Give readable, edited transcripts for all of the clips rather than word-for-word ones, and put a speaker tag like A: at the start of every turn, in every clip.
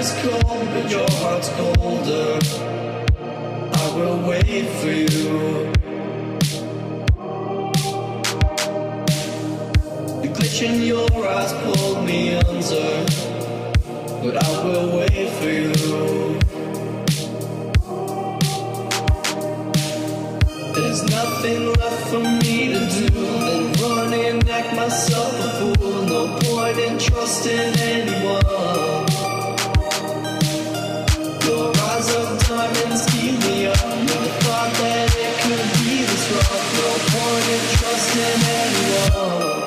A: is cold, but your heart's colder. I will wait for you. The glitch in your eyes pulled me under, but I will wait for you. There's nothing left for me to do than run and act myself a fool. No point in trusting anyone. Your eyes of diamonds keep me up with the thought that it could be this rough. No point in trusting anyone.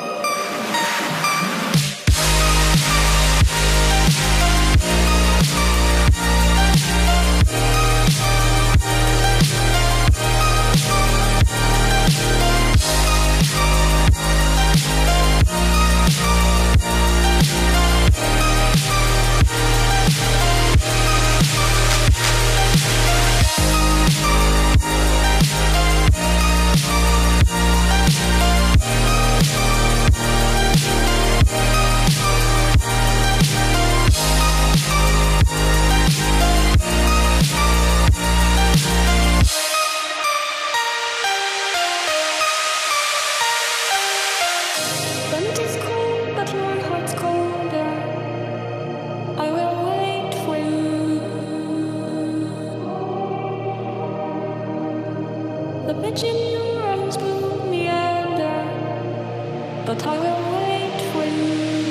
B: The bitch in your arms pulled me under, but I will wait for you.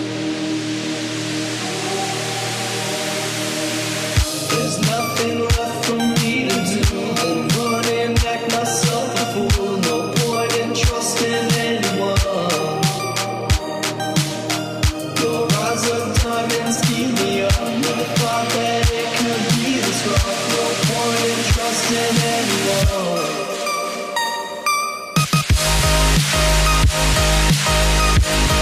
A: There's nothing left for me to do than run and act myself a fool. No point in trusting anyone. Your eyes of diamonds keep me up with the thought that it could be this rough. No point in trusting anyone.